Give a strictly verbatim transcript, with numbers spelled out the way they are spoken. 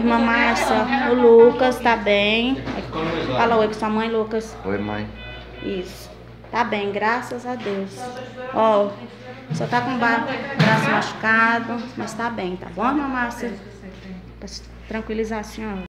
Irmã Márcia, o Lucas tá bem. Fala oi pra sua mãe, Lucas. Oi, mãe. Isso. Tá bem, graças a Deus. Ó, só tá com o braço machucado, mas tá bem, tá bom, irmã Márcia? Pra tranquilizar a senhora.